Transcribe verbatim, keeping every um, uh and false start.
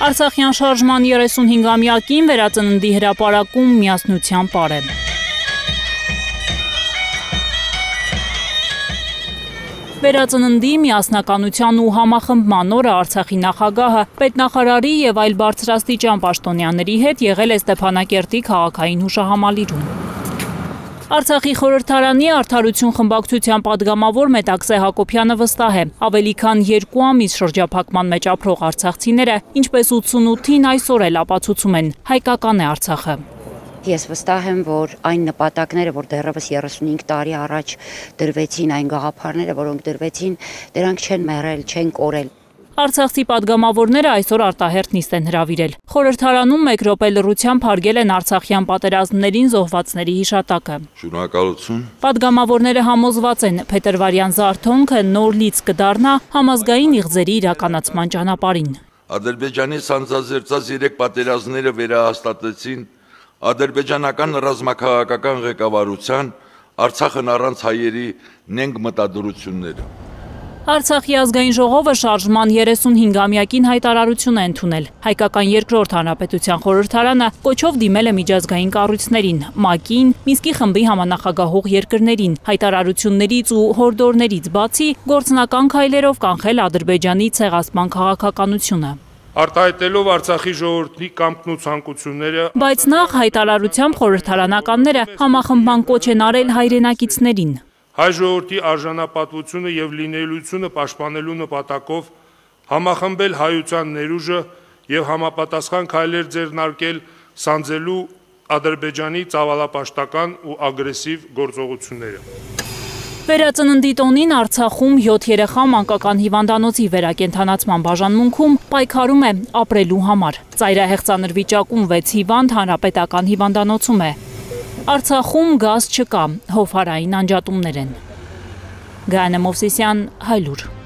Արցախյան շարժման երեսունհինգամյակին վերածննդի հրապարակում միասնության պար է։ Վերածննդի, միասնականության ու համախմբման օրը Արցախի նախագահը պետնախարարի եւ այլ բարձրաստիճան պաշտոնյաների հետ եղել է Ստեփանակերտի քաղաքային հուշահամալիրում։ Արցախի խորհրդարանի արտահերթ խմբակցության падգամավոր Մետաքսե Հակոբյանը վստահ է, ավելի քան երկու ամիս շրջափակման մեջ ապրող արցախցիները, ինչպես ութսունութին այսօր էլ ապացուցում են, հայկական է Արցախը։ Ես վստահ եմ, որ այն նպատակները, որ դեռևս երեսունհինգ տարի առաջ դրվեցին, այն գաղափարները, որոնք դրվեցին, դրանք չեն մեռել, չեն կորել։ Արցախցի падգամավորները այսօր արտահերթ նիստ են հրավիրել։ Խորհրդարանում մեկ րոպե լռությամբ հարգել են արցախյան պատերազմներին զոհվածների հիշատակը։ Շնորհակալություն։ Падգամավորները համոզված են, փետրվարյան զարթոնքը նոր լիցք կդառնա համազգային իղձերի իրականացման ճանապարհին։ Ադրբեջանի սանձազերծած երեք պատերազմները վերահաստատեցին ադրբեջանական ռազմաքաղաքական ղեկավարության Արցախն առանց հայերի նենգ մտադրությունները։ Արցախի ազգային ժողովը շարժման երեսունհինգամյակին հայտարարություն է ընդունել։ Հայկական երկրորդ հանրապետության խորհրդարանը կոչով դիմել է միջազգային կառույցներին, ՄԱԿ-ին, Մինսկի խմբի համանախագահող երկրներին, հայտարարություններից ու հորդորներից բացի գործնական քայլերով կանխել Ադրբեջանի ցեղասպան քաղաքականությունը։ Արտահայտելով Արցախի ժողովրդի կամքն ու ցանկությունները, բայց նախ հայտարարությամբ խորհրդարանականները համախմբման կոչ են արել հայրենակիցներին։ Հայ ժողովրդի արժանապատվությունը եւ լինելությունը պաշտպանելու նպատակով համախմբել հայության ներուժը եւ համապատասխան քայլեր ձեռնարկել սանձելու Ադրբեջանի ծավալապաշտական ու ագրեսիվ գործողությունները։ Վերածննդի տոնին Արցախում յոթ երեխա մանկական հիվանդանոցի վերակենդանացման բաժանմունքում պայքարում է ապրելու համար։ Ծայրահեղձանր վիճակում վեց հիվանդ հանրապետական հիվանդանոցում է։ Արցախում գազ չկա, հովհարային անջատումներ են։ Գայանե Մովսիսյան, Հայլուր։